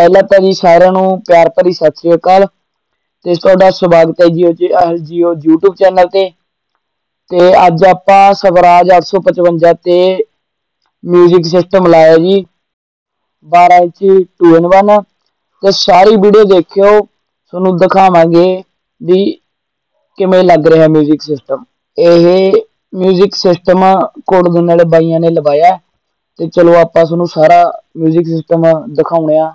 पहला तो जी सारिਆਂ ਨੂੰ प्यार भरी सत श्री अकाल ਤੇ ਤੁਹਾਡਾ ਸਵਾਗਤ ਹੈ ਜੀ YouTube ਚੈਨਲ ਤੇ ਅੱਜ ਆਪਾਂ ਸਵਰਾਜ 855 ਤੇ म्यूजिक सिस्टम लाया जी 12 इंची 2-in-1 ਤੇ सारी वीडियो देखियो ਤੁਹਾਨੂੰ ਦਿਖਾਵਾਂਗੇ भी किवें लग रहा म्यूजिक सिस्टम। यह म्यूजिक सिस्टम कोटदन वाले बाइया ने लवाया ते चलो आपां तुहानूं सारा म्यूजिक सिस्टम दिखाउने आ।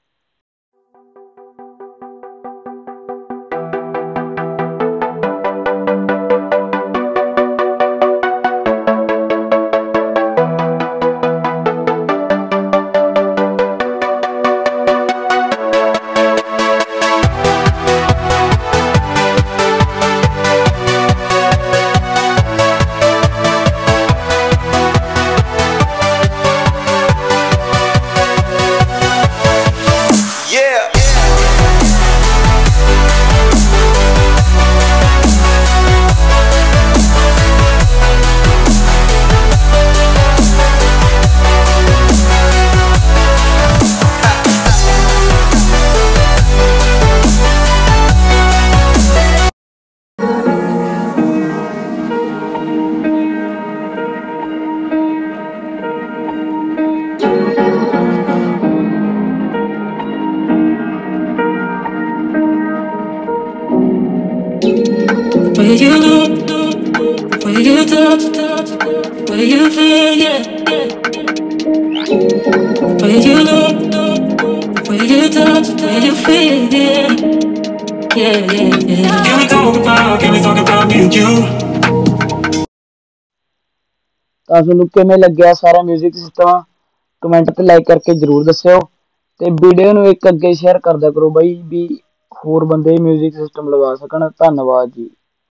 Where you look, where you touch, where you feel, yeah. Where you look, where you touch, where you feel, yeah. Can we talk about me and you? ਤਾਂ ਤੁਹਾਨੂੰ ਕਿਵੇਂ ਲੱਗਿਆ ਸਾਰਾ म्यूजिक सिस्टम कमेंट ਤੇ like करके जरूर दस्सिओ ਤੇ video ਨੂੰ ਇੱਕ ਅੱਗੇ शेयर करदा करो ਬਾਈ भी होर बंदे म्यूजिक सिस्टम लगा सकन। धन्नवाद जी।